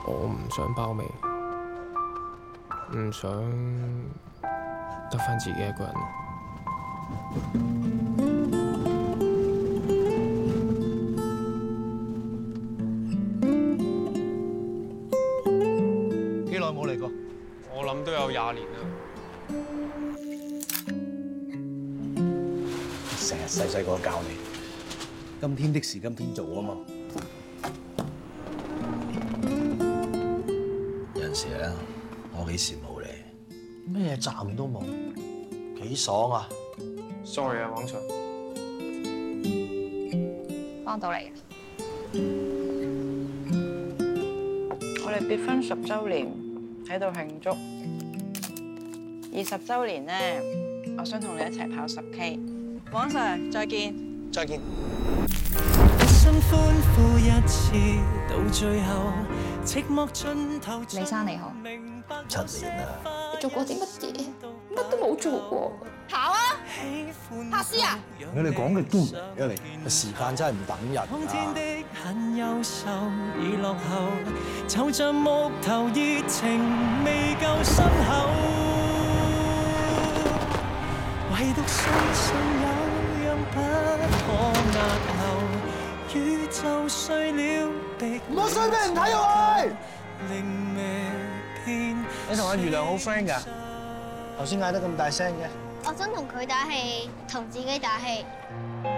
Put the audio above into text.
我唔想包尾，唔想得返自己一個人。 幾耐冇嚟過？ 我諗都有20年啦。 成日細個教你，今天的事今天做啊嘛。有陣時咧，我幾羨慕你，咩站都冇，幾爽啊 Sorry 啊，黃 Sir。 幫到你。我哋結婚10週年喺度慶祝，20週年咧，我想同你一齊跑10K。黃 Sir， 再見。 再見。 李生你好。 7年啦， 你做過啲乜嘢？乜都冇做過。 跑啊！拍師啊！ 你哋講嘅都唔明嘅你，時間真係唔等人唔好衰俾人睇啊！你同阿余良好 friend 㗎？頭先嗌得咁大聲嘅。 我想同佢打氣，同自己打氣。